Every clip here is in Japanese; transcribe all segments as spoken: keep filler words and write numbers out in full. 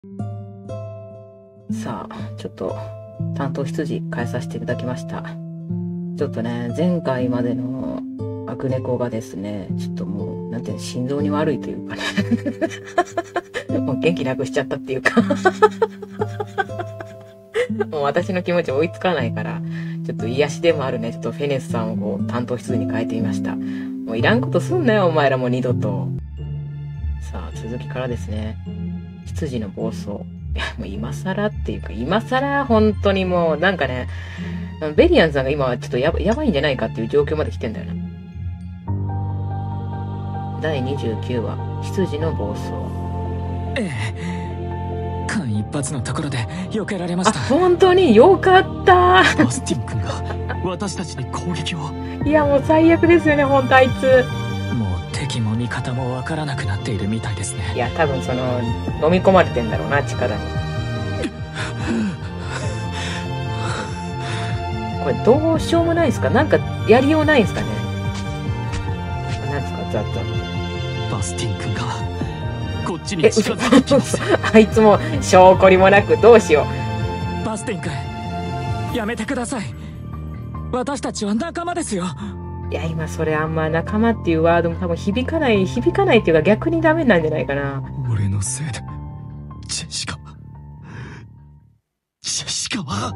さあ、ちょっと担当羊変えさせていただきました。ちょっとね、前回までのアクネコがですね、ちょっともう、なんていうの、心臓に悪いというかね。もう元気なくしちゃったっていうか。もう私の気持ち追いつかないから、ちょっと癒しでもあるね、ちょっとフェネスさんをこう担当羊に変えてみました。もういらんことすんなよ、お前らも二度と。さあ、続きからですね。羊の暴走。いや、もう今更っていうか、今更本当にもう、なんかね、ベリアンさんが今はちょっとやばやばいんじゃないかっていう状況まで来てんだよな。だいにじゅうきゅうわ、羊の暴走。 ええ。間一髪のところで避けられました。 あ、本当によかったバスティン君が私たちに攻撃を。 いや、もう最悪ですよね、ほんとあいつ。 もう敵も味方もわからなくなっているみたいですね。 いや、多分その、飲み込まれてんだろうな、力に。これどうしようもないですか？なんかやりようないですかね？なんですか、ザッザッ。 バスティン君がこっちに近づいてきます。 あいつも証拠りもなくどうしよう。バスティン君、やめてください。私たちは仲間ですよ。 いや、今それあんま仲間っていうワードも多分響かない、響かないっていうか逆にダメなんじゃないかな。 俺のせいで、ジェシカ、ジェシカは、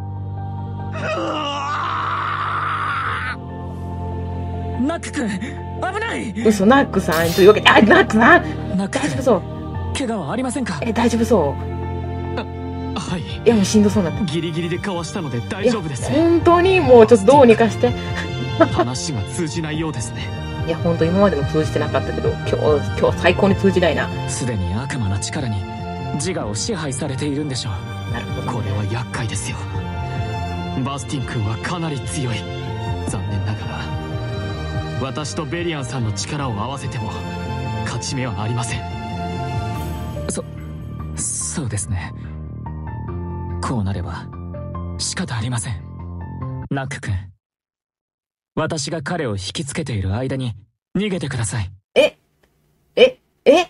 ナック君、危ない。 嘘、ナックさんというわけで、あ、ナックさん大丈夫そう。 怪我はありませんか？ え、大丈夫そう。 はい。 いや、もうしんどそうになった。 ギリギリでかわしたので大丈夫です。 本当にもうちょっとどうにかして。 話が通じないようですね。 いや、本当今までも通じてなかったけど、今日、今日最高に通じないな。 すでに悪魔の力に自我を支配されているんでしょう。 なるほど、ね。 これは厄介ですよ。バスティン君はかなり強い。残念ながら、私とベリアンさんの力を合わせても勝ち目はありません。そ、そうですね。こうなれば仕方ありません。ナック君、私が彼を引きつけている間に逃げてください。 えええ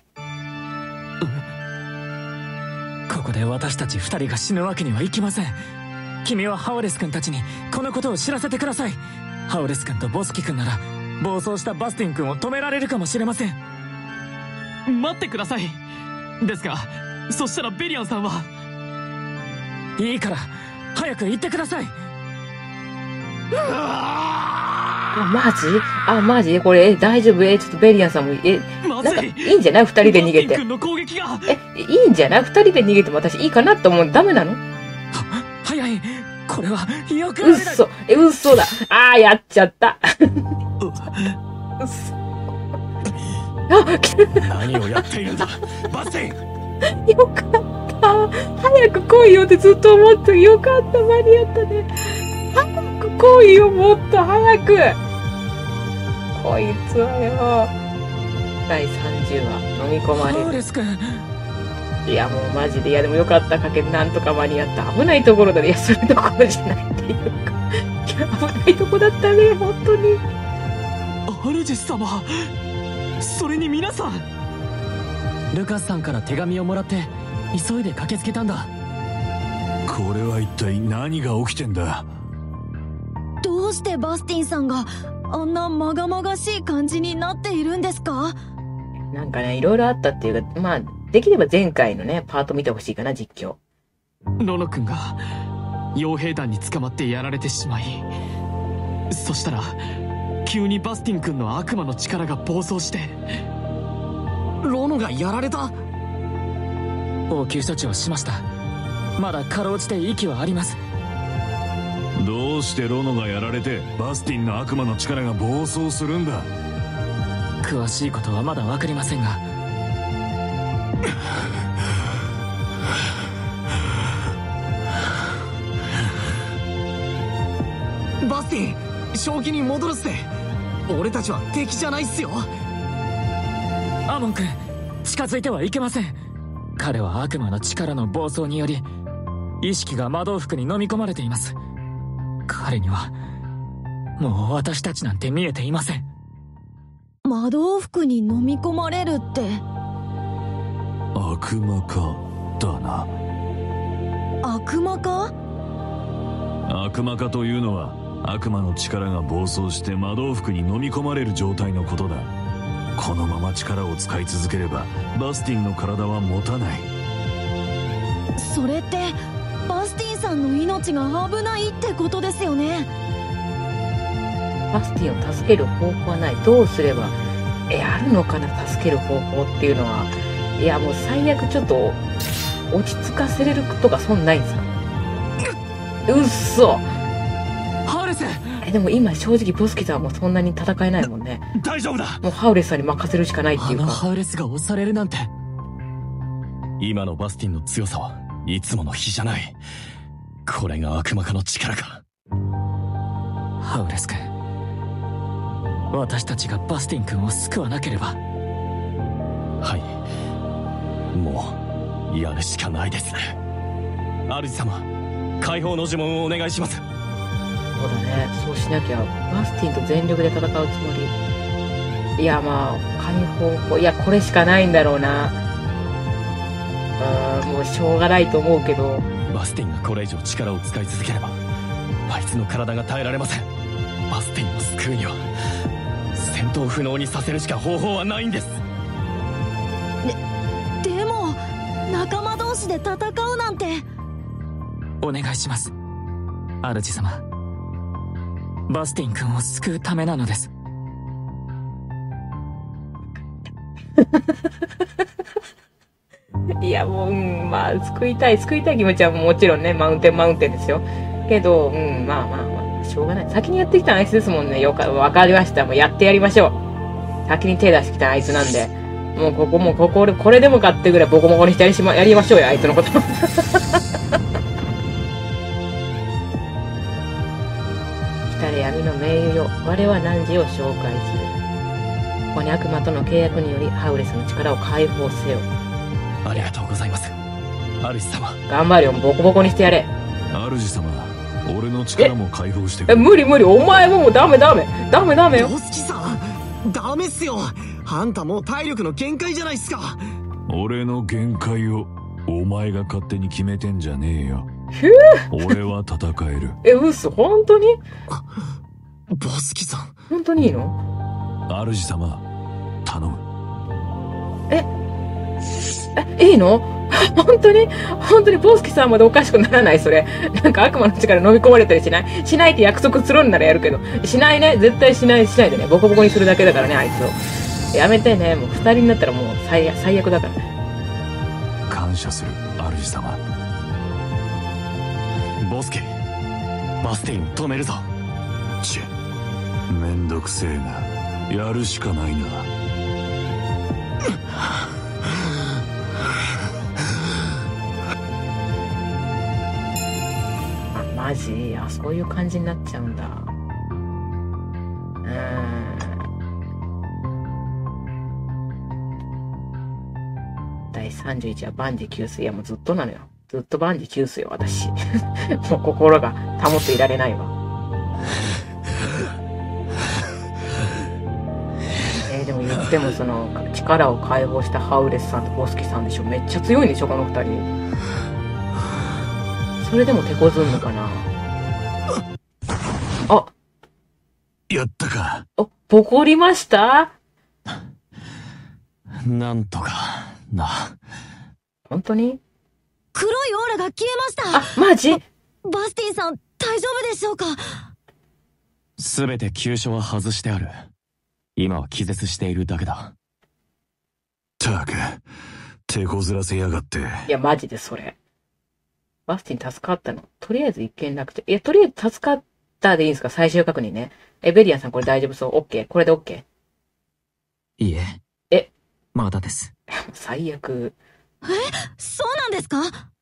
ここで私たち二人が死ぬわけにはいきません。君はハオレス君たちにこのことを知らせてください。ハオレス君とボスキ君なら暴走したバスティン君を止められるかもしれません。待ってください。ですが、そしたらベリアンさんは。いいから早く行ってください。 あ、マジ？あ、マジ？これ、え、大丈夫？え、ちょっとベリアンさんも、え、なんか、いいんじゃない？二人で逃げて。え、いいんじゃない？二人で逃げても私いいかなって思う。ダメなの？は、 早い。これは、よくあれだ。 嘘。え、嘘だ。あー、やっちゃった。嘘。あ、 何をやっているんだ、バスティン。よかった。早く来いよってずっと思った。よかった、間に合ったね。早く来いよ、もっと早く。こいつはよ。だいさんじゅうわ、飲み込まれる。 そうですか。 いや、もうマジで、いや、でもよかった、かけ、なんとか間に合った。危ないところだね。いや、それどころじゃないっていうか。いや、危ないとこだったね、本当に。 アルジス様、それに皆さん。ルカスさんから手紙をもらって、急いで駆けつけたんだ。 これは一体何が起きてんだ。 どうしてバスティンさんがあんなまがまがしい感じになっているんですか？ なんかね、いろいろあったっていうか、まあ、できれば前回のね、パート見てほしいかな、実況。 ロノ君が、傭兵団に捕まってやられてしまい、そしたら、急にバスティン君の悪魔の力が暴走して、ロノがやられた？応急処置をしました。まだかろうじて息はあります。 どうしてロノがやられてバスティンの悪魔の力が暴走するんだ。 詳しいことはまだ分かりませんが、バスティン、正気に戻らせて。俺たちは敵じゃないっすよ。アモン君、近づいてはいけません。彼は悪魔の力の暴走により意識が魔導服に飲み込まれています。彼にはもう私たちなんて見えていません。 魔導服に飲み込まれるって。 悪魔か。 ったな。 悪魔か？ 悪魔化というのは悪魔の力が暴走して魔導服に飲み込まれる状態のことだ。このまま力を使い続ければバスティンの体は持たない。 それってバスティンさんの命が危ないってことですよね。 バスティンを助ける方法はない。どうすれば、え、あるのかな、助ける方法っていうのは。いや、もう最悪ちょっと、落ち着かせれるとかそんないんですか？うっそ。 ハウレス。 え、でも今正直ボスキさんはもうそんなに戦えないもんね。 大丈夫だ。 もうハウレスさんに任せるしかないっていうか。 あのハウレスが押されるなんて。今のバスティンの強さはいつもの比じゃない。これが悪魔化の力か。ハウレス君、私たちがバスティン君を救わなければ。はい、もうやるしかないです。主様、解放の呪文をお願いします。 そうだね、そうしなきゃバスティンと全力で戦うつもり。いや、まあ解放法、いやこれしかないんだろうな。うーん、もうしょうがないと思うけど、 バスティンがこれ以上力を使い続ければあいつの体が耐えられません。バスティンを救うには戦闘不能にさせるしか方法はないんです。 で、でも仲間同士で戦うなんて。 お願いします、主様。バスティン君を救うためなのです。 いやもう、うん、まあ救いたい救いたい気持ちはもちろんね、マウンテンマウンテンですよ。けど、うん、まあまあまあしょうがない。先にやってきたあいつですもんね。よかわかりました。もうやってやりましょう。先に手出してきたあいつなんで、もうここもうこここれでもかってぐらいボコボコにしてやりしまやりましょうよ、あいつのこと。来たれ闇の盟友よ、我は汝を紹介する。ここに悪魔との契約によりハウレスの力を解放せよ。 ありがとうございます、主様。 頑張れよ、ボコボコにしてやれ。 主様、俺の力も解放してくえ、 れ。 無理無理、お前もうダメダメダメダメよ。 ボスキさん、ダメっすよ。あんたもう体力の限界じゃないっすか。 俺の限界をお前が勝手に決めてんじゃねえよ。 ふぅ。 俺は戦える。 え、うっそ、本当にボスキさん、 本当にいいの？ 主様、頼む。 え、いいの？本当に本当にボスキさんまでおかしくならない？それ。なんか悪魔の力飲み込まれたりしない？しないって約束するんならやるけど。しないね。絶対しない、しないでね。ボコボコにするだけだからね、あいつを。やめてね。もう二人になったらもう最悪、最悪だからね。 感謝する、主様。 ボスケ、バスティンを止めるぞ。 ち、めんどくせえな。やるしかないな。 マジ？あ、そういう感じになっちゃうんだ。うーん。だいさんじゅういちは万事休す。いやもうずっとなのよ。ずっと万事休すよ、私。もう心が保っていられないわ。えー、でも言ってもその、力を解放したハウレスさんとボスキさんでしょ。めっちゃ強いんでしょ、この二人。それでも手こずんのかな。あ、 やったか。 お、ボコりました？ なんとかな。 本当に？ 黒いオーラが消えました。 あ、マジ？ バスティンさん、大丈夫でしょうか？ すべて急所は外してある。今は気絶しているだけだ。 たく、手こずらせやがって。 いや、マジでそれ。バスティン助かったの。とりあえず一件落着。いや、とりあえず助かったでいいんですか？最終確認ね。え、ベリアンさんこれ大丈夫そう？ OK？ これで OK？ いいえ。 え？ まだです。 最悪。 え？そうなんですか？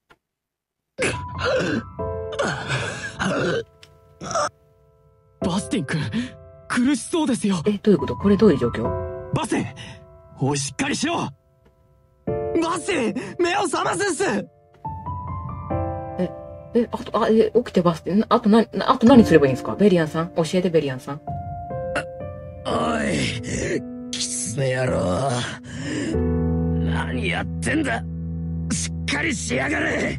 バスティン君、苦しそうですよ。 え、どういうこと？これどういう状況？ バスティン、おいしっかりしろ。 バスティン、目を覚ますっす。 え、あと、あ、え、起きてバスティン、あとな、あと何すればいいんですか？ベリアンさん教えて、ベリアンさん。 おい、キツネ野郎。何やってんだ。しっかりしやがれ。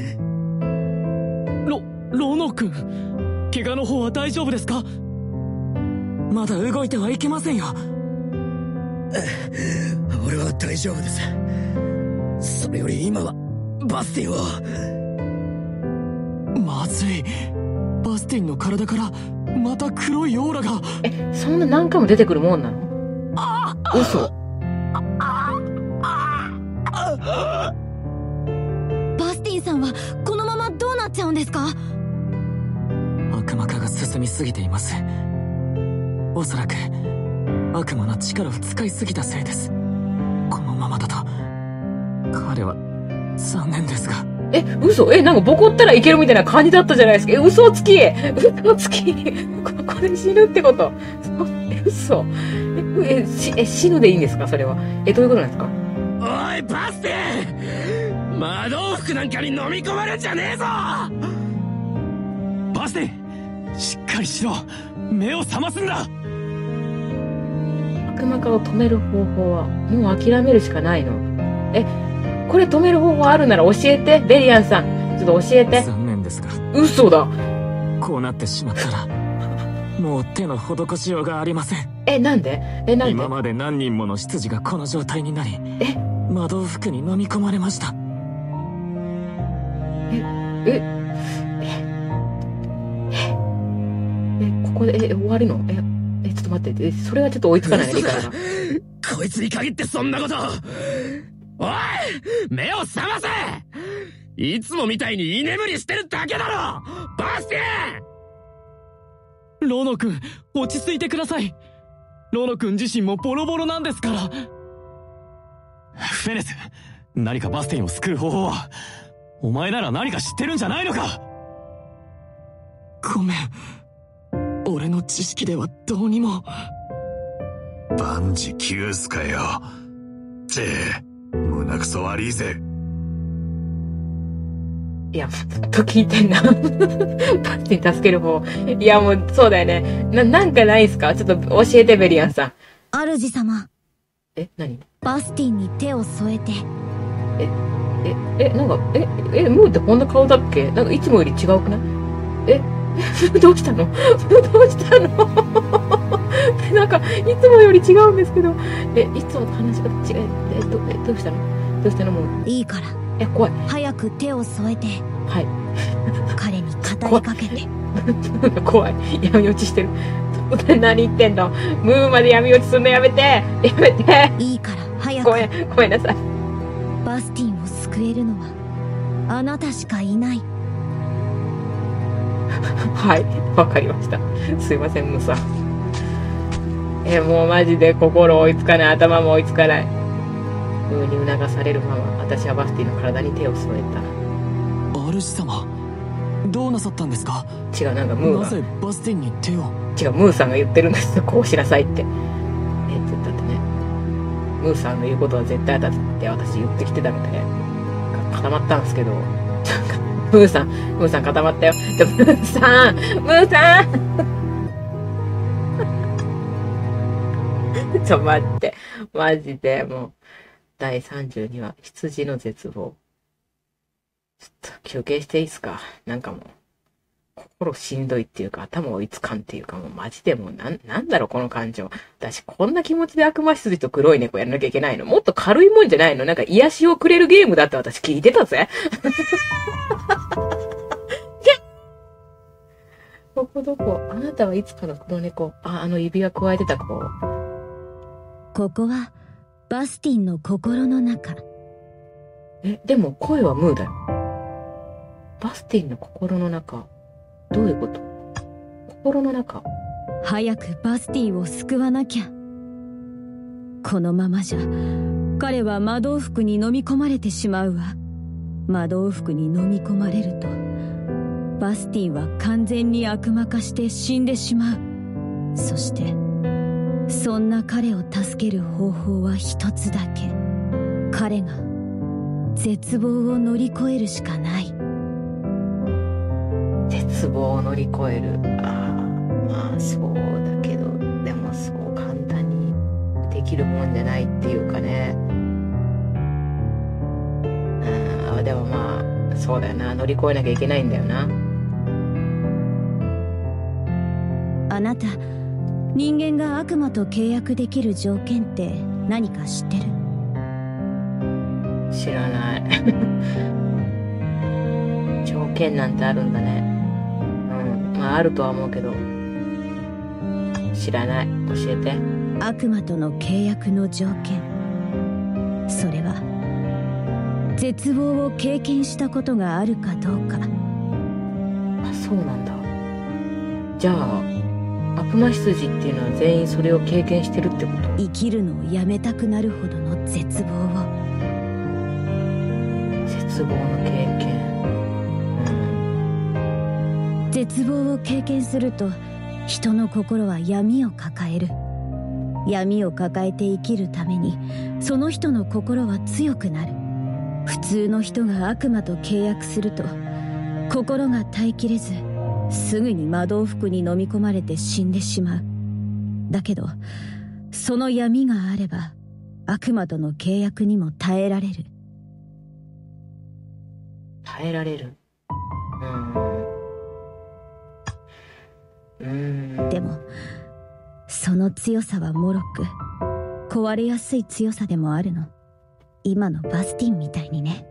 ロロノ君、怪我の方は大丈夫ですか？ まだ動いてはいけませんよ。俺は大丈夫です。それより今はバスティンを。 まずい、バスティンの体からまた黒いオーラが。 え、そんな何回も出てくるもんなの？嘘。 バスティンさんはこのままどうなっちゃうんですか？ 悪魔化が進みすぎています。おそらく悪魔の力を使いすぎたせいです。このままだと彼は残念ですが。 え、嘘？え、なんかボコったらいけるみたいな感じだったじゃないですか。え、嘘つき嘘つきここで死ぬってこと？え、嘘？え、え、し、え、死ぬでいいんですかそれは。え、どういうことなんですか？ おい、バスティン！魔導服なんかに飲み込まれんじゃねえぞ！ バスティン、しっかりしろ。目を覚ますんだ。 悪魔化を止める方法はもう諦めるしかないの？え、これ止める方法あるなら教えて、ベリアンさん。ちょっと教えて。 残念ですが。 嘘だ。 こうなってしまったら、もう手の施しようがありません。 え、なんで？え、なんで？ 今まで何人もの執事がこの状態になり、 え、 魔導服に飲み込まれました。 え、え、え、え、ここで、え、終わるの？え、え、ちょっと待って、え、それはちょっと追いつかないね、理解が。 こいつに限ってそんなこと。おい！目を覚ませ！いつもみたいに居眠りしてるだけだろ！バスティン！ ロノ君、落ち着いてください。ロノ君自身もボロボロなんですから。フェネス、何かバスティンを救う方法は？お前なら何か知ってるんじゃないのか？ ごめん。俺の知識ではどうにも。 万事休すかよ。って胸くそ悪いぜ。 いや、ずっと聞いてんな。バスティン助ける方。いや、もう、そうだよね。な、なんかないっすか？ちょっと教えて、ベリアンさん。 主様。 え、何？ バスティンに手を添えて。 え、え、え、なんか、え、え、ムーってこんな顔だっけ？なんかいつもより違うくない？え、え、どうしたの？どうしたの？なんか、いつもより違うんですけど。え、いつもと話が違う。え、ど、え、どうしたの？どうしたのもう。 いいから。 え、怖い。 早く手を添えて。 はい。 彼に語りかけて。 怖い。闇落ちしてる。何言ってんの？ムーまで闇落ちするのやめて！やめて！ いいから早く。 ごめん、ごめんなさい。 バスティンを救えるのは、あなたしかいない。 はい、わかりました。すいません、ムーさん。え、もうマジで心追いつかない、頭も追いつかない。ムーに促されるまま、私はバスティンの体に手を添えた。 主様、どうなさったんですか？ 違う、なんかムーが。 なぜバスティンに手を？ 違う、ムーさんが言ってるんですよ。こうしなさいって。え、だってね、ムーさんの言うことは絶対だって私言ってきてたみたいで、固まったんですけど、なんか、ムーさん、ムーさん固まったよ。ちょ、ムーさん、ムーさんちょ、待って。マジで、もう、だいさんじゅうにわ、羊の絶望。ちょっと休憩していいっすか？なんかもう、心しんどいっていうか、頭追いつかんっていうか、もうマジでもう、なん、なんだろう、この感情。私、こんな気持ちで悪魔羊と黒い猫やらなきゃいけないの？もっと軽いもんじゃないの？なんか癒しをくれるゲームだって私聞いてたぜ。どこどこ？あなたはいつかの黒猫。あ、あの指輪加えてた子。 ここは、バスティンの心の中。 え、でも声はムーだよ。バスティンの心の中。どういうこと？心の中。 早くバスティンを救わなきゃ。このままじゃ、彼は魔導服に飲み込まれてしまうわ。魔導服に飲み込まれると、バスティンは完全に悪魔化して死んでしまう。そして、そんな彼を助ける方法は一つだけ。彼が絶望を乗り越えるしかない。 絶望を乗り越える。ああ、まあそうだけど、でもそう簡単にできるもんじゃないっていうかね。あでもまあそうだよな、乗り越えなきゃいけないんだよな。 あなた、人間が悪魔と契約できる条件って何か知ってる？ 知らない。条件なんてあるんだね。うん、まああるとは思うけど知らない。教えて。 悪魔との契約の条件、それは絶望を経験したことがあるかどうか。 あ、そうなんだ。じゃあ悪魔羊っていうのは全員それを経験してるってこと？ 生きるのをやめたくなるほどの絶望を。 絶望の経験。 うん、絶望を経験すると人の心は闇を抱える。闇を抱えて生きるためにその人の心は強くなる。普通の人が悪魔と契約すると心が耐えきれずすぐに魔導服に飲み込まれて死んでしまう。だけどその闇があれば悪魔との契約にも耐えられる。 耐えられる。うーん。うーん。 でもその強さは脆く壊れやすい強さでもあるの。今のバスティンみたいにね。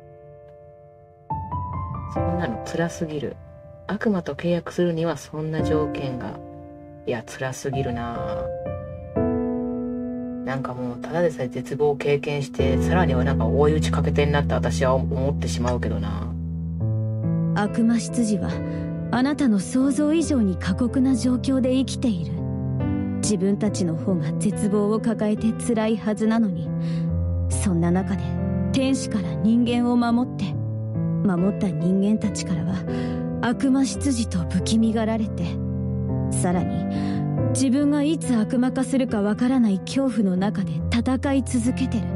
そんなの辛すぎる。悪魔と契約するにはそんな条件が。いや辛すぎるな。なんかもうただでさえ絶望を経験してさらにはなんか追い打ちかけてんなって私は思ってしまうけどな。 悪魔執事はあなたの想像以上に過酷な状況で生きている。自分たちの方が絶望を抱えて辛いはずなのに、そんな中で天使から人間を守って、守った人間たちからは悪魔執事と不気味がられて、さらに自分がいつ悪魔化するかわからない恐怖の中で戦い続けてる。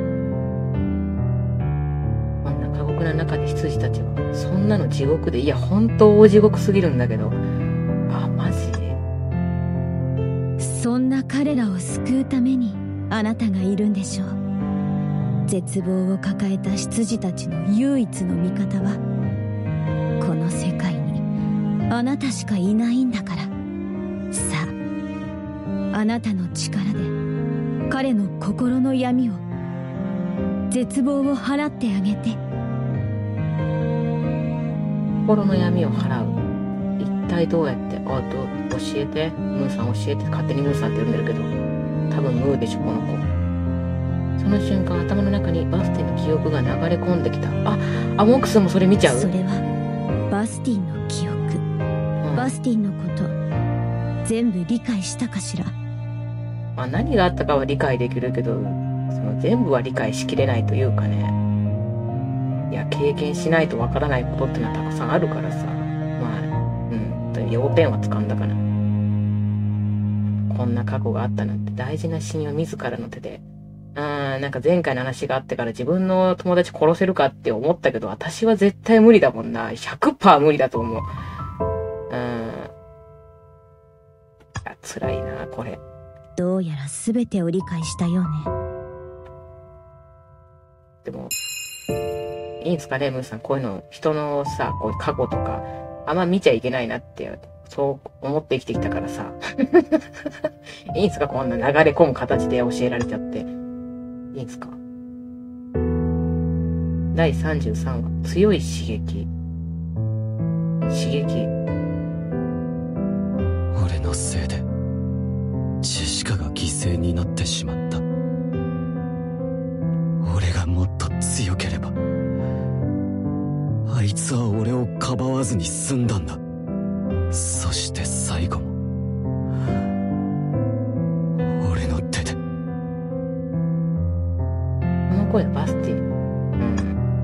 こんな過酷な中で執事たちはそんなの地獄で、いや本当大地獄すぎるんだけど。あ、マジ？ そんな彼らを救うためにあなたがいるんでしょう。絶望を抱えた執事たちの唯一の味方はこの世界にあなたしかいないんだから。さあ、あなたの力で彼の心の闇を、絶望を払ってあげて。 心の闇を払う。一体どうやって？あ、どう教えて。ムーさん教えて。勝手にムーさんって呼んでるけど多分ムーでしょこの子。その瞬間頭の中にバスティンの記憶が流れ込んできた。あ、アモックスもそれ見ちゃう？ それはバスティンの記憶、うん、バスティンのこと全部理解したかしら。 まあ、何があったかは理解できるけど、その全部は理解しきれないというかね。いや経験しないとわからないことってのはたくさんあるからさ。まあうん、要点は掴んだかな。こんな過去があったなんて。大事な親友自らの手で。あー、なんか前回の話があってから自分の友達殺せるかって思ったけど、私は絶対無理だもんな。ひゃくパーセント 無理だと思う。うん。あ、辛いなこれ。 どうやら全てを理解したようね。 でもいいんですかねムーさん、こういうの人のさ、こういう過去とかあんま見ちゃいけないなってそう思って生きてきたからさいいんすか、こんな流れ込む形で教えられちゃって。いいんすか。だいさんじゅうさんわ、強い刺激。刺激。 俺のせいでジェシカが犠牲になってしまった。俺がもっと強ければあいつは俺をかばわずに済んだんだ。そして最後も俺の手で。 この声はバスティ、うん、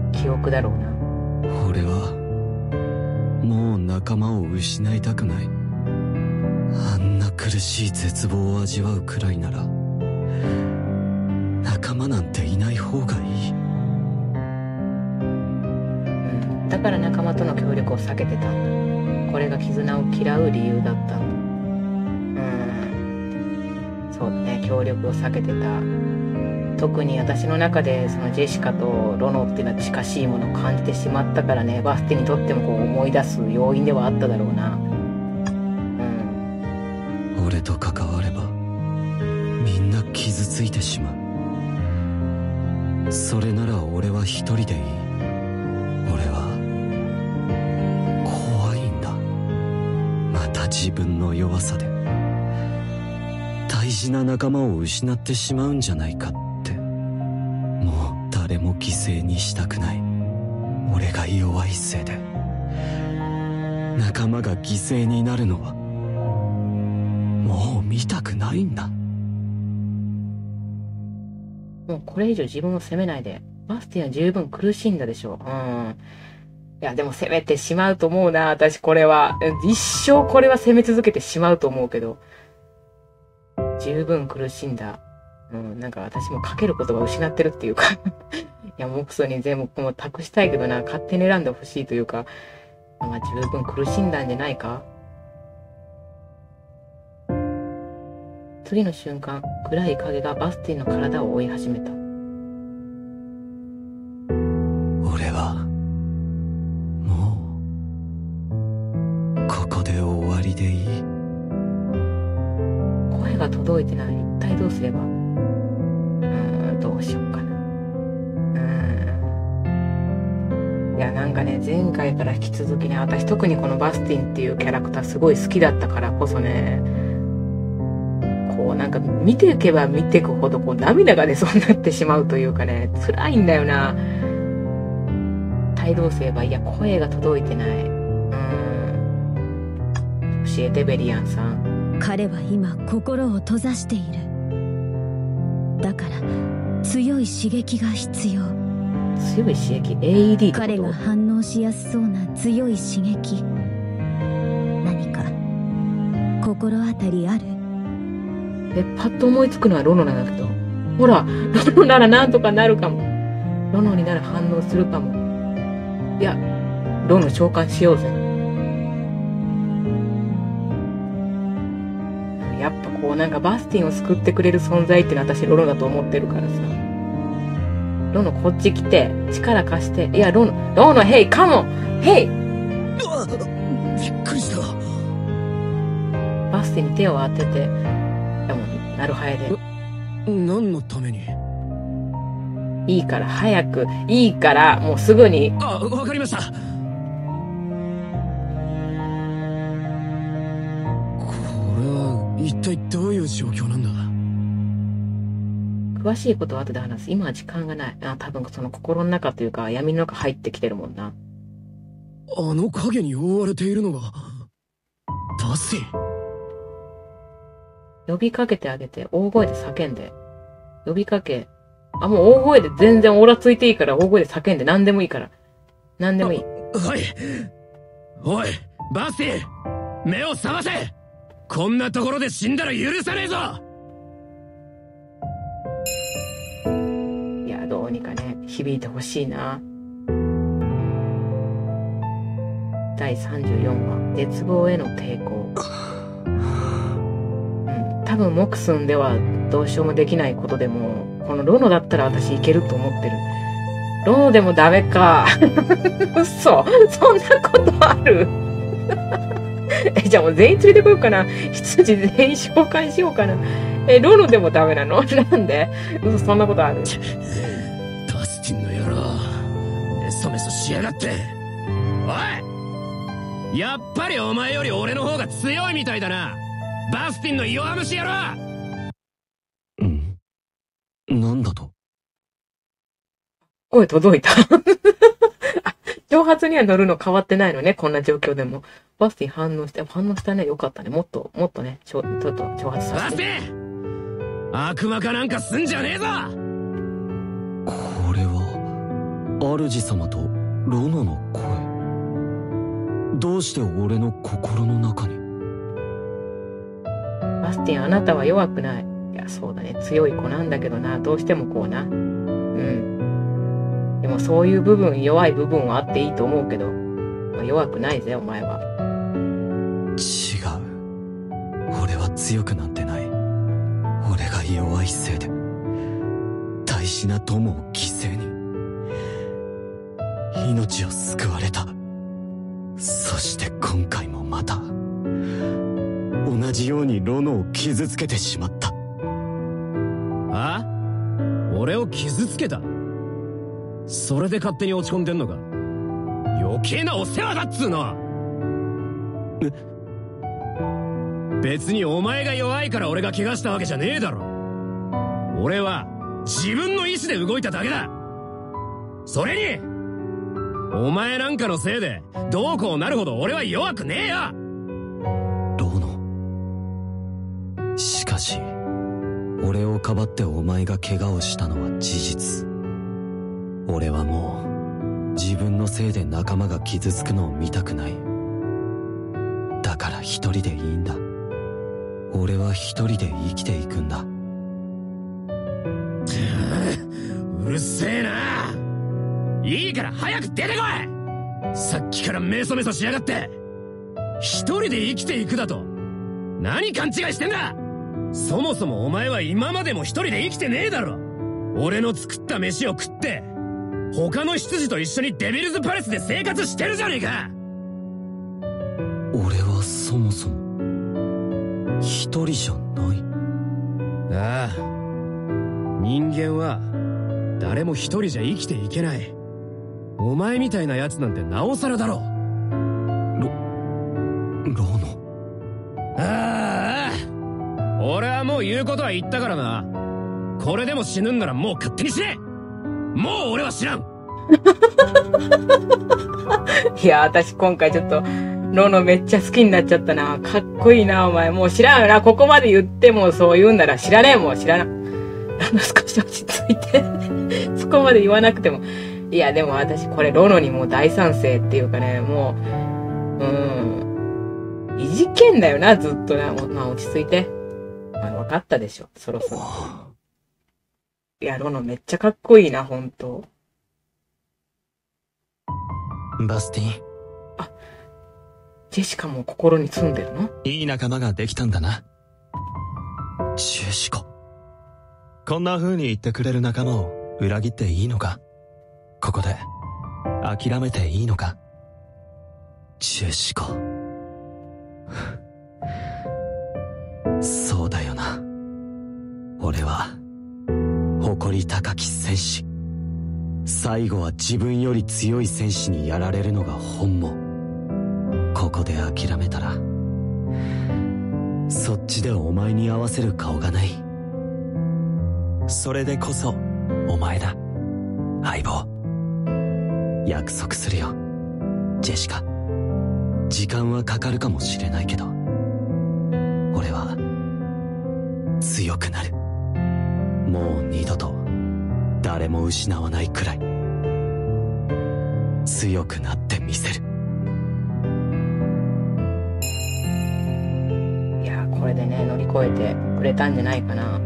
記憶だろうな。 俺はもう仲間を失いたくない。あんな苦しい絶望を味わうくらいなら仲間なんていない方がいい。 だから仲間との協力を避けてたんだ。これが絆を嫌う理由だったんだ。うん。そうだね、協力を避けてた。 特に私の中でそのジェシカとロノっていうのは近しいものを感じてしまったからね、バスティにとってもこう思い出す要因ではあっただろうな。うん。 俺と関わればみんな傷ついてしまう。それなら俺は一人でいい。俺は怖いんだ。また自分の弱さで大事な仲間を失ってしまうんじゃないかって。もう誰も犠牲にしたくない。俺が弱いせいで仲間が犠牲になるのはもう見たくないんだ。 もうこれ以上自分を責めないで。バスティンは十分苦しんだでしょう。うん。いや、でも責めてしまうと思うな、私これは。一生これは責め続けてしまうと思うけど。十分苦しんだ。うん、なんか私もかける言葉を失ってるっていうか。いや、モクソに全部もう託したいけどな、勝手に選んでほしいというか。まあ、十分苦しんだんじゃないか。次の瞬間、暗い影がバスティンの体を追い始めた。 俺はもうここで終わりでいい。 声が届いてない。一体どうすれば。うーん、どうしようかな。うーん。いや、なんかね、前回から引き続きね、私特にこのバスティンっていうキャラクターすごい好きだったからこそね、こうなんか見ていけば見ていくほどこう涙が出そうになってしまうというかね、辛いんだよな。態度をすれば、いや、声が届いてない。うーん。教えて、ベリアンさん。 彼は今心を閉ざしている。だから強い刺激が必要。 強い刺激 エーイーディー ってこと？ 彼が反応しやすそうな強い刺激。何か心当たりある？ え、パッと思いつくのはロノなんだけど。ほら、ロノならなんとかなるかも。ロノになら反応するかも。いや、ロノ召喚しようぜ。やっぱこうなんかバスティンを救ってくれる存在っていうのは私ロノだと思ってるからさ。ロノこっち来て、力貸して。いや、ロノ、ロノ、ヘイ、カモンヘイ。 うわ、びっくりした。 バスティンに手を当てて、でも、なるはやで。 何のために？ いいから、早く、いいから、もうすぐに。 あ、わかりました。一体どういう状況なんだ？ 詳しいことは後で話す。今は時間がない。あ、多分その心の中というか闇の中入ってきてるもんな。 あの影に覆われているのがバスティン。 呼びかけてあげて、大声で叫んで。呼びかけ。あ、もう大声で全然オラついていいから、大声で叫んで。何でもいいから。何でもいい。 はい。おい、バスティン、目を覚ませ。こんなところで死んだら許さねえぞ。 いや、どうにかね、響いてほしいな。だいさんじゅうよんわ、絶望への抵抗。うん、多分モクスンではどうしようもできないことでも、このロノだったら私いけると思ってる。ロノでもダメか。嘘、そんなことある？え、じゃあもう全員連れてこようかな。羊全員召喚しようかな。え、ロノでもダメなの？なんで？嘘、そんなことある？ バスティンの野郎、メソメソしやがって。おい、やっぱりお前より俺の方が強いみたいだな、バスティンの弱虫野郎。ん？なんだと？ 声届いた。挑発には乗るの変わってないのね、こんな状況でも。バスティン反応して、反応したね、よかったね。もっと、もっとね、ちょ、ちょっと挑発させて。 バスティン！悪魔かなんかすんじゃねえぞ！これは、主様とロノの声。どうして俺の心の中に？ バスティン、あなたは弱くない。いや、そうだね、強い子なんだけどな、どうしてもこうな。うん。でもそういう部分、弱い部分はあっていいと思うけど、まあ、弱くないぜ、お前は。 違う。俺は強くなんてない。俺が弱いせいで、 事な友を犠牲に命を救われた。そして今回もまた同じようにロノを傷つけてしまった。 あ？俺を傷つけた？それで勝手に落ち込んでんのか？余計なお世話だっつうの。別にお前が弱いから俺が怪我したわけじゃねえだろ。俺は自分の意志で動いただけだ。それにお前なんかのせいでどうこうなるほど俺は弱くねえよ。 ロノ、しかし俺をかばってお前が怪我をしたのは事実。俺はもう自分のせいで仲間が傷つくのを見たくない。だから一人でいいんだ。俺は一人で生きていくんだ。 うるせえな。いいから早く出てこい。さっきからメソメソしやがって。一人で生きていくだと何勘違いしてんだ。そもそもお前は今までも一人で生きてねえだろ。俺の作った飯を食って他の執事と一緒にデビルズパレスで生活してるじゃねえか。 俺はそもそも一人じゃない。 ああ、人間は誰も一人じゃ生きていけない。お前みたいなやつなんてなおさらだろ。 ロロノ。 ああ、俺はもう言うことは言ったからな。これでも死ぬんならもう勝手に死ね。もう俺は知らん。 いや、私今回ちょっと、ロノめっちゃ好きになっちゃったな。かっこいいな、お前。もう知らんよな。ここまで言ってもそう言うんなら知らねえもん、知らな。あの、少し落ち着いて。そこまで言わなくても。いや、でも私これロノにもう大賛成っていうかね、もう、うん。いじけんだよな、ずっとな。まあ、落ち着いて。まあ、分かったでしょ、そろそろ。いや、ロノめっちゃかっこいいな、ほんと。 バスティン。 あ、ジェシカも心に住んでるの？ いい仲間ができたんだな。ジェシカ。こんな風に言ってくれる仲間を裏切っていいのか？ここで諦めていいのか？ジェシカ。そうだよな。俺は誇り高き戦士。最後は自分より強い戦士にやられるのが本望。ここで諦めたらそっちでお前に合わせる顔がない。それでこそお前だ、相棒。約束するよ、ジェシカ。時間はかかるかもしれないけど俺は強くなる。もう二度と誰も失わないくらい強くなってみせる。 いや、これでね、乗り越えてくれたんじゃないかな。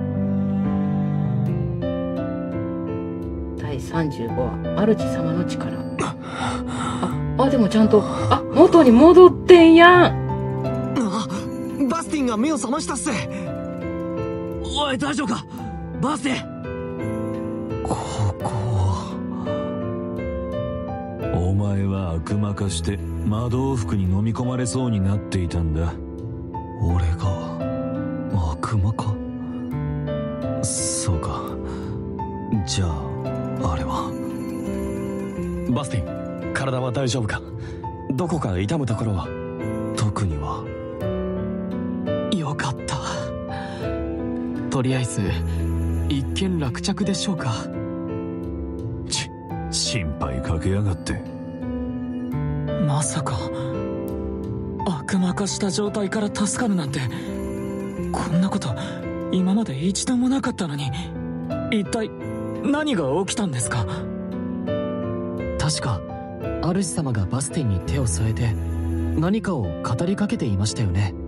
だいさんじゅうごわ、主様の力。あ、あ、でもちゃんと、あ、元に戻ってんやん。 あ、バスティンが目を覚ましたっす。 おい、大丈夫かバスティン。 ここお前は悪魔化して魔導服に飲み込まれそうになっていたんだ。 俺が悪魔化？そうか。じゃああれは。バスティン、体は大丈夫か？どこか痛むところは？特には。 よかった。とりあえず一件落着でしょうか。 ち心配かけやがって。 まさか悪魔化した状態から助かるなんて、こんなこと今まで一度もなかったのに、一体何が起きたんですか？ 確か主様がバスティンに手を添えて何かを語りかけていましたよね。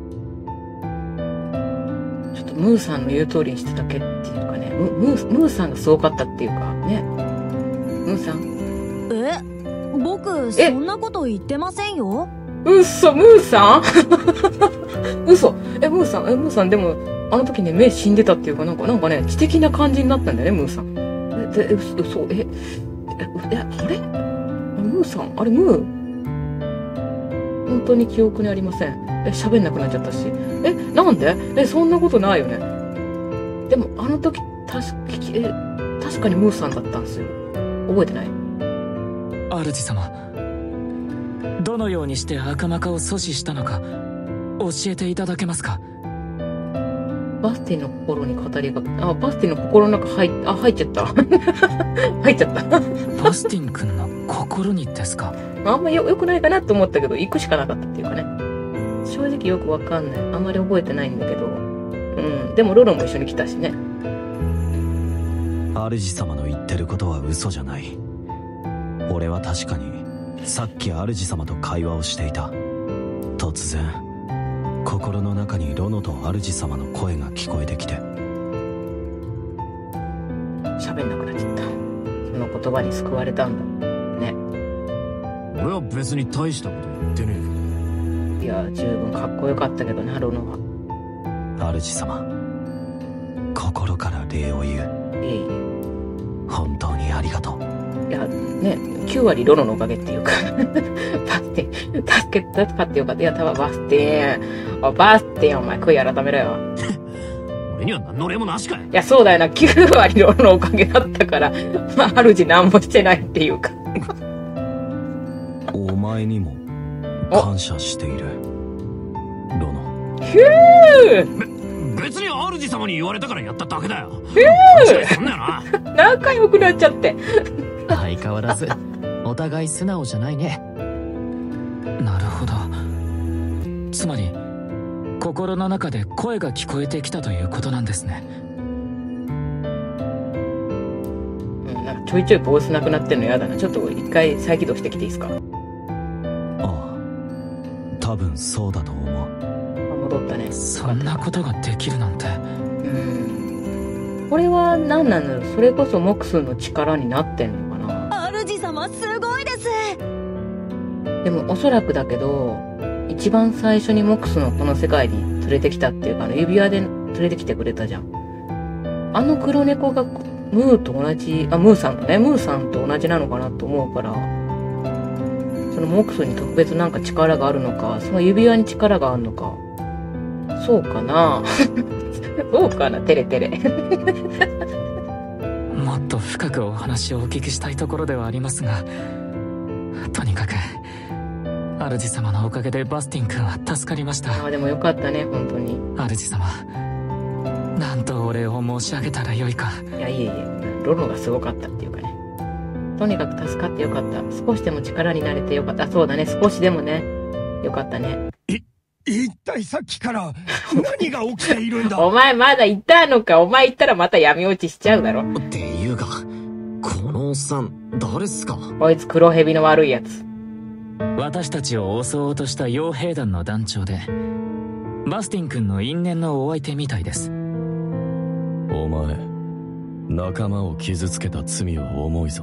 ちょっとムーさんの言う通りにしてたけっていうかね、ムムームーさんがすごかったっていうかね。ムーさん、 え、僕そんなこと言ってませんよ。 うっそ、ムーさん嘘。え、ムーさん、え、ムーさんでも、あの時ね、目死んでたっていうか、なんか、なんかね、知的な感じになったんだよね、ムーさん。 で、え、嘘、嘘え、え、え、あれムーさんあれ、ムー本当に記憶にありません。え、喋んなくなっちゃったし。え、なんでえ、そんなことないよね。でも、あの時、たし、え、確かにムーさんだったんですよ。覚えてない？ 主様、どのようにして悪魔化を阻止したのか、教えていただけますか？ バスティンの心に語りが、あ、バスティンの心の中入っ、あ、入っちゃった。入っちゃった。 バスティン君の心にですか？ あんまよ、良くないかなと思ったけど、行くしかなかったっていうかね。正直よくわかんない。あんまり覚えてないんだけど。うん。でもロロも一緒に来たしね。 主様の言ってることは嘘じゃない。俺は確かに、さっき主様と会話をしていた。突然、心の中にロノと主様の声が聞こえてきて。 喋んなくなっちゃった。その言葉に救われたんだ。ね。 俺は別に大したこと言ってねえ。いや、十分かっこよかったけどな、ロノは。主様、心から礼を言う。 いえいえ。 本当にありがとう。 いや、ね、きゅうわりロノのおかげっていうか、バスティン、助け、助かってよかった。いや、たぶんバスティン。お、バスティン、お前、悔い改めろよ。 俺には何の礼もなしかい。 いや、そうだよな、きゅうわりロノのおかげだったから、まあ、主何もしてないっていうか。 お前にも、感謝している。ロノ。 ひゅー別に主様に言われたからやっただけだよ。 ひゅーそんなよな。 仲良くなっちゃって。 相変わらずお互い素直じゃないね。 なるほど。つまり心の中で声が聞こえてきたということなんですね。 うん、なんかちょいちょいボイスなくなってんのやだな。ちょっと一回再起動してきていいですか？ ああ、多分そうだと思う。 戻ったね。 そんなことができるなんて。 うん。これは何なんだろう。それこそモクスの力になってんのかな。 主様すごいです。 でもおそらくだけど、一番最初にモクスのこの世界に連れてきたっていうか、あの指輪で連れてきてくれたじゃん。あの黒猫がムーと同じ、あ、ムーさんとね、ムーさんと同じなのかなと思うから、そのモクスに特別なんか力があるのか、その指輪に力があるのか、そうかなそうかな、テレテレ。 もっと深くお話をお聞きしたいところではありますが、とにかく主様のおかげでバスティン君は助かりました。 ああ、でもよかったね、本当に。 主様、なんとお礼を申し上げたらよいか。 いや、いえいえ、ロロがすごかったっていうかね。とにかく助かってよかった。少しでも力になれてよかった。そうだね、少しでもね、よかったね。 一体さっきから何が起きているんだ。 お前まだいたのか。お前言ったらまた闇落ちしちゃうだろ。 っていうか、このおっさん誰っすか？ こいつ黒蛇の悪いやつ。 私たちを襲おうとした傭兵団の団長で、バスティン君の因縁のお相手みたいです。 お前、仲間を傷つけた罪は重いぞ。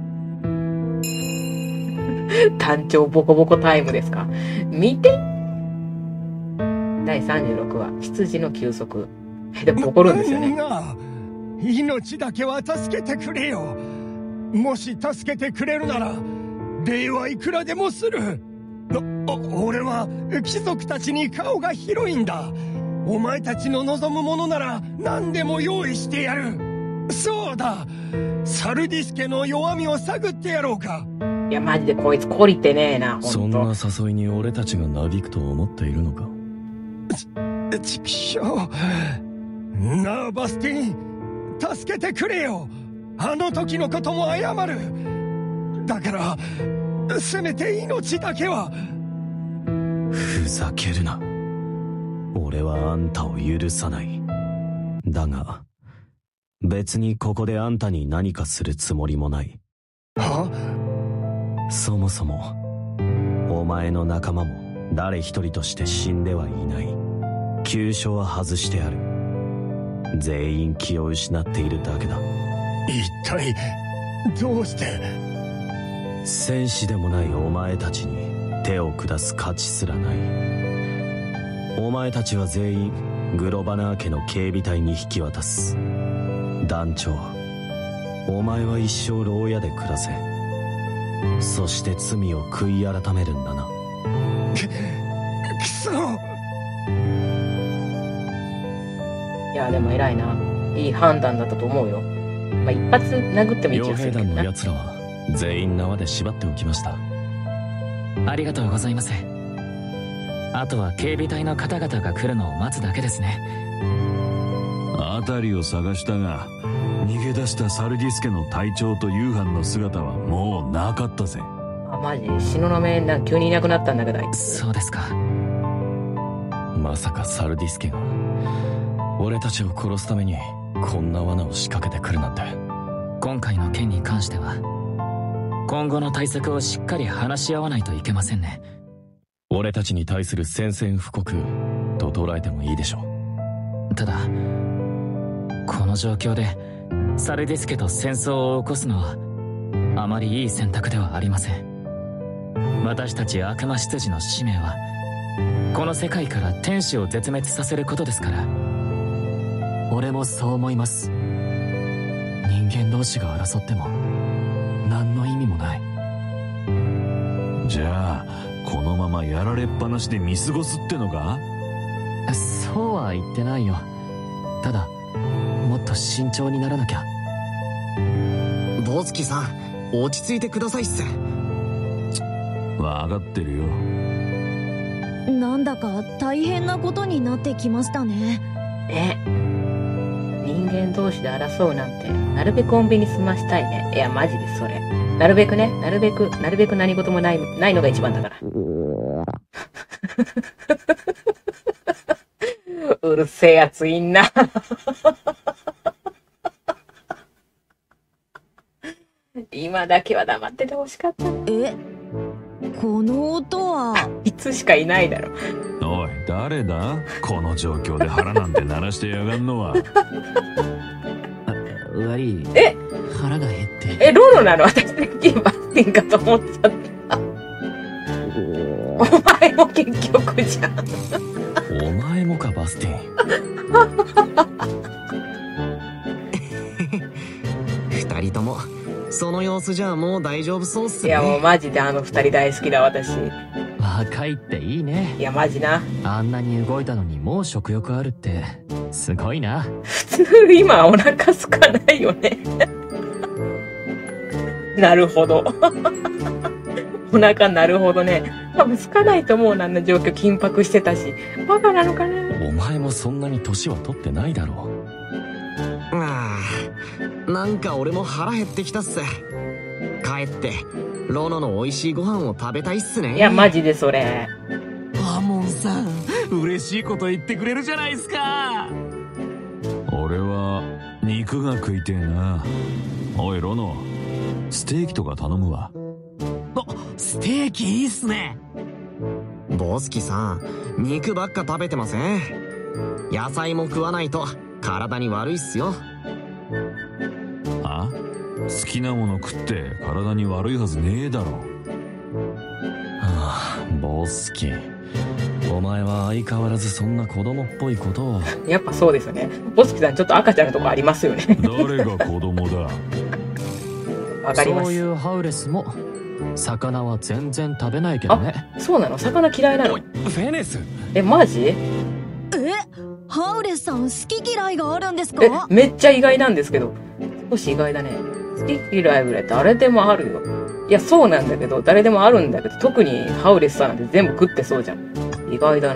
団長ボコボコタイムですか。見て。だいさんじゅうろくわ、羊の休息。でも怒るんですよね。 命だけは助けてくれよ。もし助けてくれるなら、礼はいくらでもする。お、俺は貴族たちに顔が広いんだ。お前たちの望むものなら何でも用意してやる。そうだ、サルディスケの弱みを探ってやろうか。 いや、マジでこいつ懲りてねえな、ほんと。 そんな誘いに俺たちがなびくと思っているのか。 ちくしょう。なあ、バスティン、助けてくれよ。あの時のことも謝る。だから、せめて命だけは。 ふざけるな。俺はあんたを許さない。だが、別にここであんたに何かするつもりもない。 は？ そもそも、お前の仲間も誰一人として死んではいない。急所は外してある。全員気を失っているだけだ。 一体どうして？ 戦士でもないお前たちに手を下す価値すらない。お前たちは全員グロバナー家の警備隊に引き渡す。団長、 お前は一生牢屋で暮らせ。そして罪を悔い改めるんだな。 く、くそ。 いや、でも偉いな。いい判断だったと思うよ。まあ、一発殴っても一応傭兵団の奴らは全員縄で縛っておきました。 ありがとうございます。あとは警備隊の方々が来るのを待つだけですね。 辺りを探したが、逃げ出したサルディスケの隊長と夕飯の姿はもうなかったぜ。 あ、マジ？東雲な急にいなくなったんだけど。 そうですか。 まさかサルディスケが俺たちを殺すためにこんな罠を仕掛けてくるなんて。 今回の件に関しては今後の対策をしっかり話し合わないといけませんね。 俺たちに対する宣戦布告と捉えてもいいでしょう。ただこの状況でサルディスケと戦争を起こすのはあまりいい選択ではありません。私たち悪魔執事の使命はこの世界から天使を絶滅させることですから。 俺もそう思います。人間同士が争っても何の意味もない。 じゃあこのままやられっぱなしで見過ごすってのか？ そうは言ってないよ。ただもっと慎重にならなきゃ。 ボスキさん、落ち着いてくださいっす。 わかってるよ。 なんだか大変なことになってきましたね。 え、人間同士で争うなんてなるべくコンビニ済ましたいね。いやマジでそれなるべくね、なるべくなるべく何事もないないのが一番だから。うるせえやついんな。今だけは黙っててほしかった。 え、この音は。 いつしかいないだろ。 おい、誰だ？この状況で腹なんて鳴らしてやがんのは。 悪い。 え、 腹が減って。 え、ロロなの？私だけバスティンかと思っちゃった。お前も結局じゃん。 お前もか、バスティン。 二人ともその様子じゃもう大丈夫そうっすね。 いやもうマジであの二人大好きだ私。 若いっていいね。 いやマジな。 あんなに動いたのにもう食欲あるってすごいな。 普通今お腹空かないよね。なるほど。お腹なるほどね。多分空かないと思うな、あんな状況緊迫してたし。バカなのかな。 お前もそんなに年は取ってないだろう。 ああ、なんか俺も腹減ってきたっす。帰ってロノの美味しいご飯を食べたいっすね。 いやマジでそれ。 アモンさん、嬉しいこと言ってくれるじゃないですか。 俺は肉が食いてえな。おいロノ、ステーキとか頼むわ。 あ、ステーキいいっすね。 ボスキさん、肉ばっか食べてません？野菜も食わないと体に悪いっすよ。 あ？好きなもの食って体に悪いはずねえだろ。 はあ、ボスキ、お前は相変わらずそんな子供っぽいことを。 やっぱそうですよね。ボスキさんちょっと赤ちゃんのとこありますよね。 誰が子供だ。 わかります。 そういうハウレスも魚は全然食べないけどね。 あ、そうなの？魚嫌いなの？ フェネス。 え、マジ？ え、ハウレスさん好き嫌いがあるんですえ、 か？ めっちゃ意外なんですけど。少し意外だね。好き嫌いぐらい誰でもあるよ。いや、そうなんだけど、誰でもあるんだけど、特にハウレスさんなんて全部食ってそうじゃん。意外だな。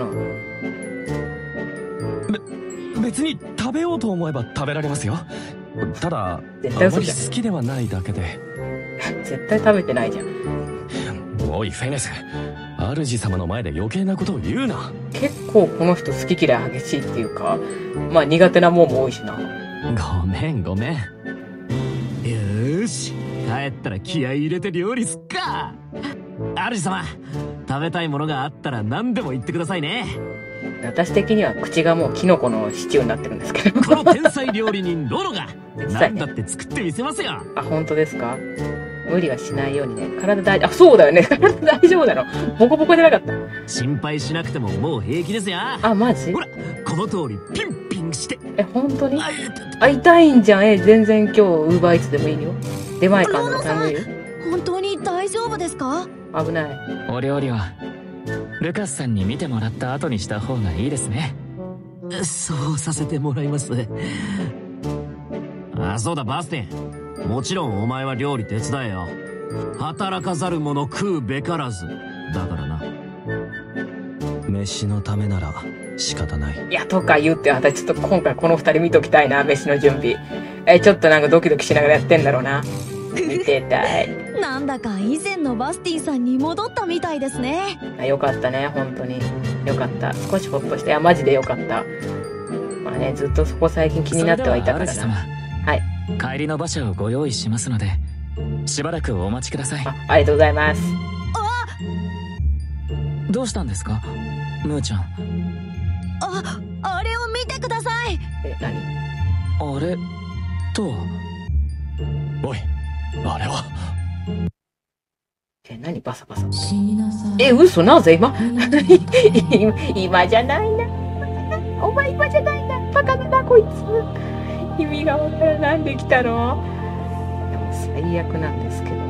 べ、別に食べようと思えば食べられますよ。ただ、 絶対あまり嘘じゃん。 好きではないだけで。 絶対食べてないじゃん。 おい、フェネス。主様の前で余計なことを言うな。 結構この人好き嫌い激しいっていうか、まあ苦手なもんも多いしな。 ごめんごめん。よーし、帰ったら気合い入れて料理すっか。主様、食べたいものがあったら何でも言ってくださいね。 私的には口がもうキノコのシチューになってるんですけど。 この天才料理人ロロが何だって作ってみせますよ。 あ、本当ですか？ 無理はしないようにね。体大、あ、そうだよね。体大丈夫なの。ボコボコじゃなかった。 心配しなくてももう平気ですよ。 あ、マジ？ ほら、この通りピンピンして。 え、本当に？あ、痛いんじゃん。え、全然今日、ウーバーイーツでもいいよ。出前館でも頼むよ。 本当に大丈夫ですか？ 危ない。 お料理は、ルカスさんに見てもらった後にした方がいいですね。 そうさせてもらいます。あ、そうだ、バスティン。もちろんお前は料理手伝えよ。働かざる者食うべからず。だからな。 飯のためなら仕方ない。 いや、とか言って、私ちょっと今回この二人見ときたいな、飯の準備。え、ちょっとなんかドキドキしながらやってんだろうな。見てたい。 なんだか以前のバスティンさんに戻ったみたいですね。 あ、よかったね、本当に。よかった。少しほっとして、いや、マジでよかった。まあね、ずっとそこ最近気になってはいたからな。はい。 帰りの馬車をご用意しますので、しばらくお待ちください。 あ、ありがとうございます。 あ、 どうしたんですか、ムーちゃん。 あ、あれを見てください。 え、何？ あれとは。おい、あれは。 え、何バサバサ。え、嘘、なぜ今今じゃないな。お前今じゃないな。バカだな、こいつ。意味がわからん。なんで来たの？でも最悪なんですけど。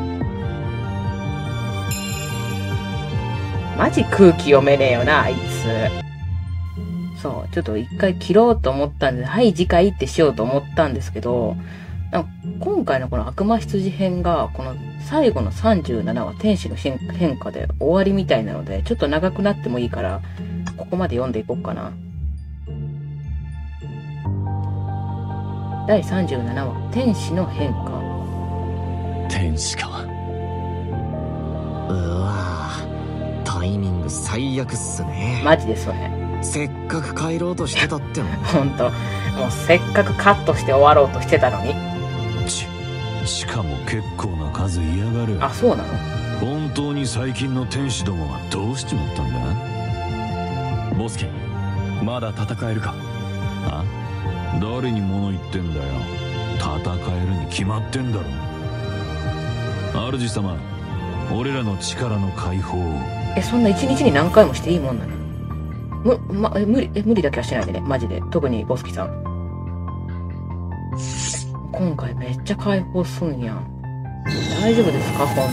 マジ空気読めねえよな、あいつ。そう、ちょっと一回切ろうと思ったんで、はい、次回ってしようと思ったんですけど、なんか今回のこの悪魔羊編が、この最後のさんじゅうななは天使の変化で終わりみたいなので、ちょっと長くなってもいいから、ここまで読んでいこうかな。だいさんじゅうななわ、天使の変化。 天使か。 うわぁ、タイミング最悪っすね。 マジでそれ。 せっかく帰ろうとしてたってのに。 ほんと、もうせっかくカットして終わろうとしてたのに。 ち、しかも結構な数嫌がる。 あ、そうなの？ 本当に最近の天使どもはどうしちまったんだ？ ボスキ、まだ戦えるか？ あ？誰に物言ってんだよ。戦えるに決まってんだろ。主様、俺らの力の解放を。 え、そんな一日に何回もしていいもんなの？む、ま、え、無理、え、無理だけはしないでね。マジで。特にボスキさん。今回めっちゃ解放すんやん。大丈夫ですか？本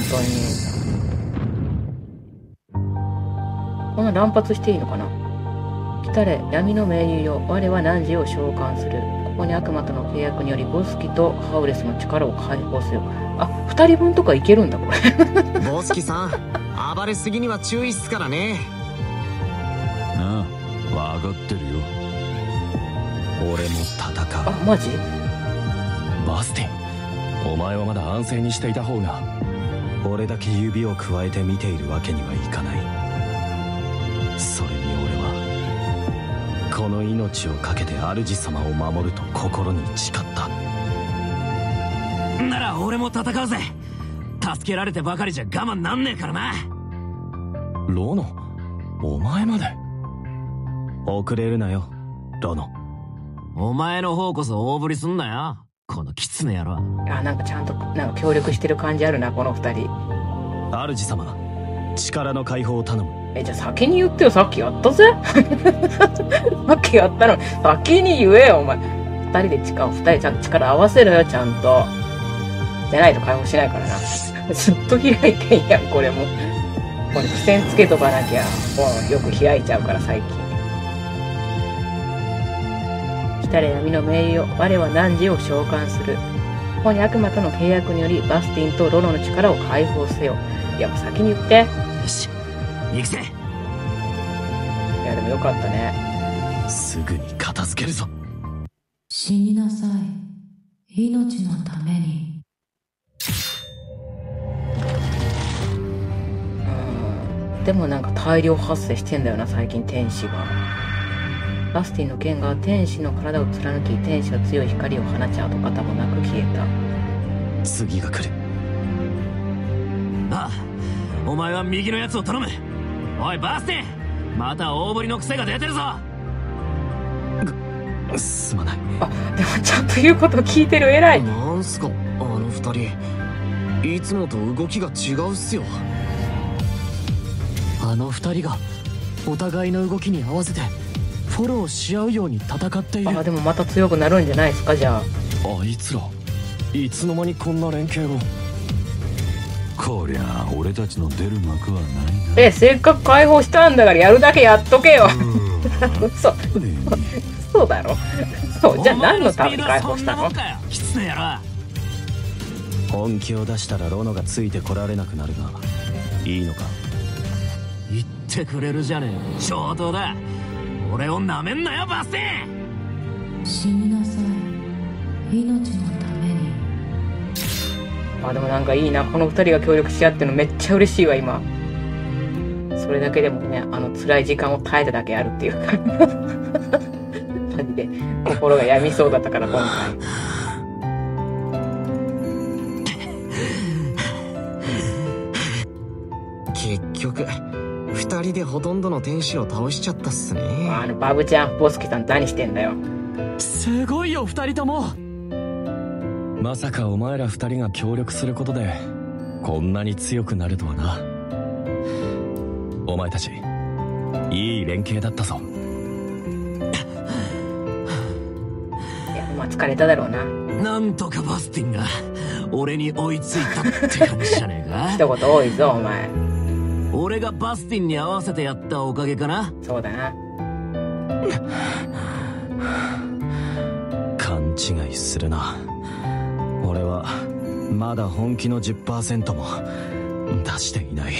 当に。こんな乱発していいのかな？来たれ、闇の盟友よ。我は汝を召喚する。ここに悪魔との契約により、ボスキとハウレスの力を解放せよ。あ、二人分とかいけるんだ、これ。 ボスキさん、暴れすぎには注意っすからね。 なあ、分かってるよ。 俺も戦う。 あ、マジ？ バスティン、お前はまだ安静にしていた方が。俺だけ指をくわえて見ているわけにはいかない。それに俺はこの命を懸けて主様を守ると心に誓った。 なら俺も戦うぜ。助けられてばかりじゃ我慢なんねえからな。 ロノ、お前まで。遅れるなよ、ロノ。 お前の方こそ大振りすんなよ、このキツネ野郎。 あ、なんかちゃんとなんか協力してる感じあるな、この二人。 主様、力の解放を頼む。 え、じゃあ先に言ってよ。さっきやったぜ。さっきやったのに先に言えよ、お前。二人で力、二人ちゃんと力合わせろよ、ちゃんと。じゃないと解放しないからな。ずっと開いてんやん、これも。これ付箋つけとかなきゃ、もうよく開いちゃうから、最近。来たれ闇の盟友よ。我は汝を召喚する。ここに悪魔との契約により、バスティンとロロの力を解放せよ。いや、もう先に言って。 よし、行くぜ。 いや、でもよかったね。 すぐに片付けるぞ。 死になさい。命のために。 うん。でもなんか大量発生してんだよな、最近天使が。バスティンの剣が天使の体を貫き、天使は強い光を放ち跡形もなく消えた。 次が来る。 ああ、お前は右のやつを頼む。おいバスティン、また大振りの癖が出てるぞ。 すまない。 あ、でもちゃんと言うこと聞いてる。偉い。 なんすかあの二人。 いつもと動きが違うっすよ。 あの二人がお互いの動きに合わせてフォローし合うように戦っている。 あ、でもまた強くなるんじゃないですか、じゃあ。 あいつらいつの間にこんな連携を。 こりゃ俺たちの出る幕はないな。 え、せっかく解放したんだからやるだけやっとけよ。嘘嘘だろ。そうじゃあ何のために解放したの？ きつねやろ。 本気を出したらロノがついてこられなくなるがいいのか。 言ってくれるじゃねえ。上等だ。俺をなめんなよバスティン。 死になさい、命のために。 あ、でもなんかいいな、この二人が協力し合ってるのめっちゃ嬉しいわ今。それだけでもね、あの辛い時間を耐えただけあるっていうかマジで心が病みそうだったから今回。 結局二人でほとんどの天使を倒しちゃったっすね。 あのバブちゃん、ボスケさん何してんだよ。 すごいよ二人とも。 まさかお前ら二人が協力することでこんなに強くなるとはな。お前たちいい連携だったぞ。 いや、まあ疲れただろうな。 なんとかバスティンが俺に追いついたって感じじゃねえか。 一言多いぞお前。 俺がバスティンに合わせてやったおかげかな。 そうだな。 勘違いするな。俺はまだ本気の じゅっパーセント も出していない。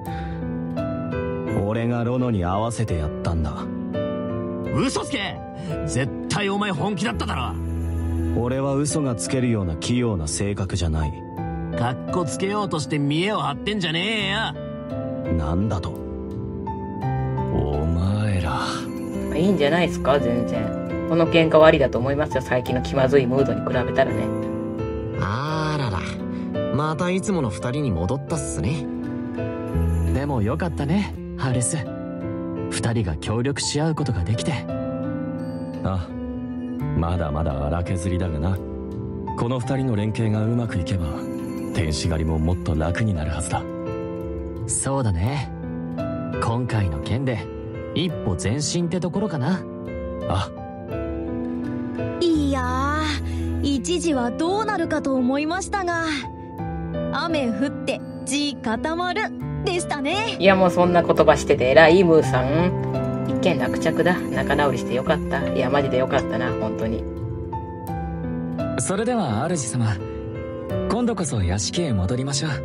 俺がロノに合わせてやったんだ。 嘘つけ。絶対お前本気だっただろ。 俺は嘘がつけるような器用な性格じゃない。 かっこつけようとして見栄を張ってんじゃねえよ。 なんだと。お前らいいんじゃないですか。全然この喧嘩はありだと思いますよ。最近の気まずいムードに比べたらね。 あらら、またいつもの二人に戻ったっすね。 でもよかったねハレス。二人が協力し合うことができて。 あ、まだまだ荒削りだがな。この二人の連携がうまくいけば天使狩りももっと楽になるはずだ。 そうだね。今回の件で一歩前進ってところかな。 あ、 いやー、一時はどうなるかと思いましたが、雨降って地固まるでしたね。 いや、もうそんな言葉してて偉いムーさん。一件落着だ。仲直りしてよかった。いやマジでよかったな本当に。 それでは主様、今度こそ屋敷へ戻りましょう。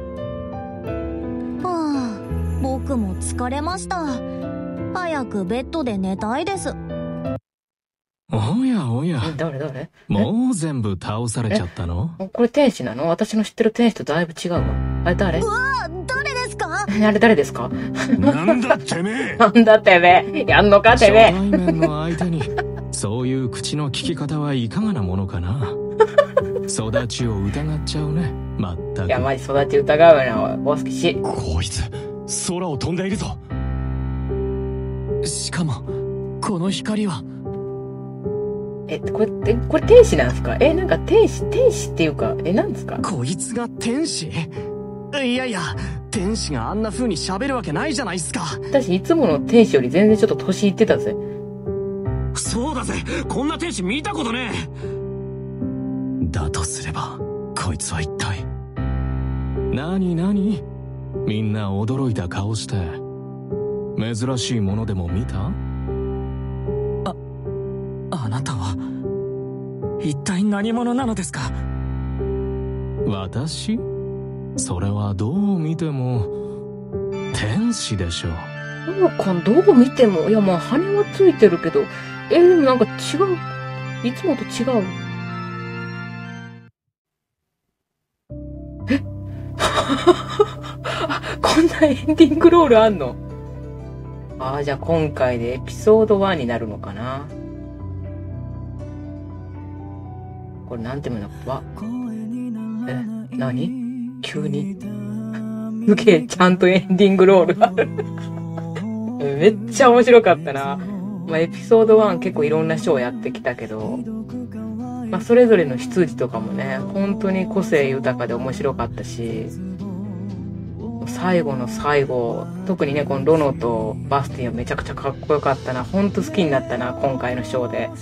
はあ、僕も疲れました。早くベッドで寝たいです。 おやおや、 誰誰？ もう全部倒されちゃったの？ これ天使なの？私の知ってる天使とだいぶ違うわ。あれ誰？ うわー、誰ですか？ あれ誰ですか？ なんだてめえなんだてめえ、やんのかてめえ。 初対面の相手にそういう口の利き方はいかがなものかな。育ちを疑っちゃうね。まったく。 いやマジ育ち疑うなおい、ボスケ氏。 こいつ空を飛んでいるぞ。 しかもこの光は。 え、これってこれ天使なんですか？え、なんか天使天使っていうか、え、なんですか？ こいつが天使？いやいや、天使があんな風に喋るわけないじゃないっすか。 私いつもの天使より全然ちょっと年いってたぜ。 そうだぜ、こんな天使見たことねえ。だとすればこいつは一体。 なになに、みんな驚いた顔して。珍しいものでも見た？ あ、あなたは一体何者なのですか？ 私？それはどう見ても天使でしょう。 そうか、どう見ても。いやまあ羽はついてるけど、え、でもなんか違う。いつもと違う。えこんなエンディングロールあんの？ああ、じゃあ今回でエピソードワンになるのかな。これなんていうの？わ、え、なに？急にすげえちゃんとエンディングロールあるめっちゃ面白かったな。まあ、エピソードワン結構いろんなショーやってきたけど、 まあ、それぞれの執事とかもね、本当に個性豊かで面白かったし、最後の最後、特にね、このロノとバスティンはめちゃくちゃかっこよかったな。ほんと好きになったな、今回のショーで。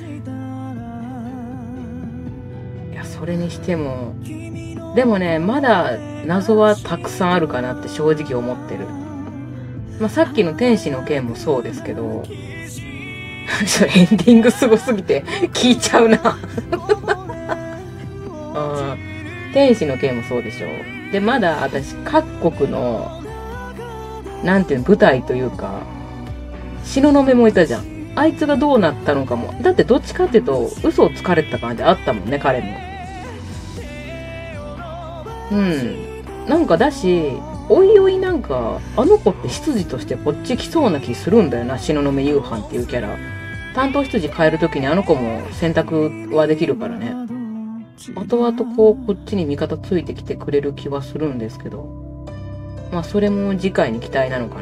いや、それにしても、でもね、まだ謎はたくさんあるかなって正直思ってる。まあ、さっきの天使の件もそうですけど、エンディングすごすぎて聞いちゃうなあ。天使の件もそうでしょ。で、まだ私、各国の、なんていうの、舞台というか、東雲もいたじゃん。あいつがどうなったのかも。だってどっちかっていうと、嘘をつかれてた感じあったもんね、彼も。うん。なんかだし、おいおいなんか、あの子って執事としてこっち来そうな気するんだよな、東雲夕飯っていうキャラ。担当執事変えるときにあの子も選択はできるからね。後々こう、こっちに味方ついてきてくれる気はするんですけど。まあそれも次回に期待なのかな。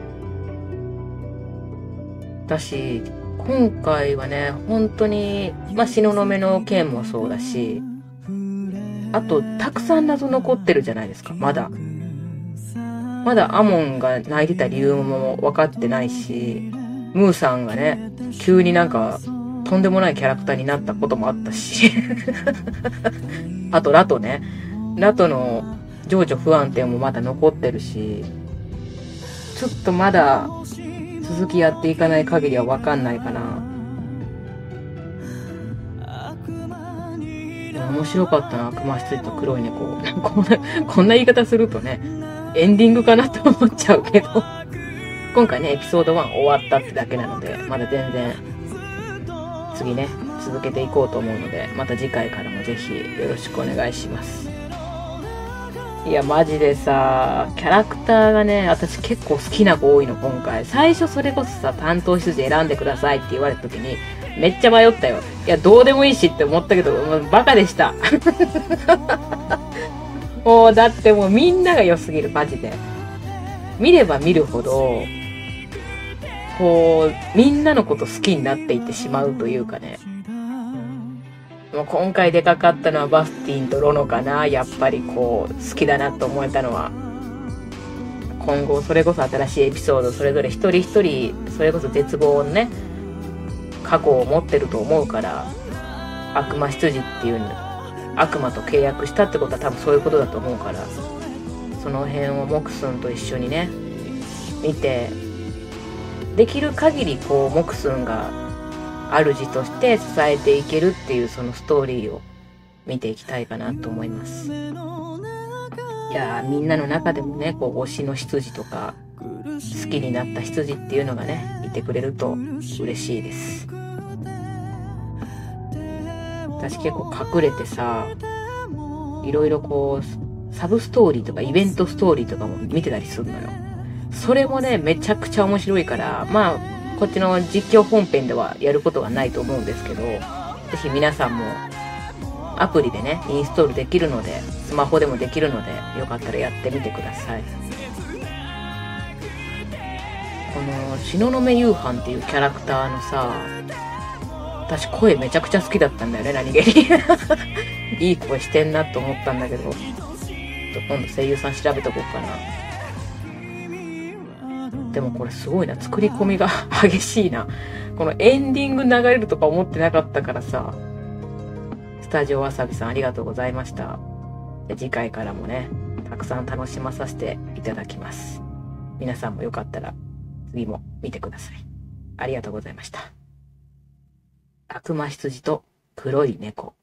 だし、今回はね、本当に、まあ東雲の件もそうだし、あと、たくさん謎残ってるじゃないですか、まだ。まだアモンが泣いてた理由も分かってないし、ムーさんがね、急になんか、とんでもないキャラクターになったこともあったし。あと、ラトね。ラトの情緒不安定もまだ残ってるし、ちょっとまだ、続きやっていかない限りは分かんないかな。面白かったな、悪魔羊と黒い猫。こんな、こんな言い方するとね、エンディングかなって思っちゃうけど。今回ね、エピソードワン終わったってだけなので、まだ全然、次ね、続けていこうと思うので、また次回からもぜひよろしくお願いします。いや、マジでさ、キャラクターがね、私結構好きな子多いの、今回。最初それこそさ、担当羊選んでくださいって言われた時に、めっちゃ迷ったよ。いや、どうでもいいしって思ったけど、もうバカでした。もう、だってもうみんなが良すぎる、マジで。見れば見るほど、こう、みんなのこと好きになっていってしまうというかね。もう今回でかかったのはバスティンとロノかな。やっぱりこう、好きだなと思えたのは。今後、それこそ新しいエピソード、それぞれ一人一人、それこそ絶望のね、過去を持ってると思うから、悪魔執事っていうの、悪魔と契約したってことは多分そういうことだと思うから、その辺をモクスンと一緒にね、見て、できる限りこう、モクスンが主として支えていけるっていうそのストーリーを見ていきたいかなと思います。いやー、みんなの中でもね、こう、推しの執事とか、好きになった執事っていうのがね、いてくれると嬉しいです。私結構隠れてさ、いろいろこう、サブストーリーとかイベントストーリーとかも見てたりするのよ。それもね、めちゃくちゃ面白いから、まあ、こっちの実況本編ではやることはないと思うんですけど、ぜひ皆さんもアプリでね、インストールできるので、スマホでもできるので、よかったらやってみてください。この、東雲夕飯っていうキャラクターのさ、私声めちゃくちゃ好きだったんだよね、何気に。いい声してんなと思ったんだけど、今度声優さん調べとこうかな。でもこれすごいな、作り込みが激しいな。このエンディング流れるとか思ってなかったからさ。スタジオわさびさんありがとうございました。次回からもね、たくさん楽しまさせていただきます。皆さんもよかったら次も見てください。ありがとうございました。悪魔羊と黒い猫。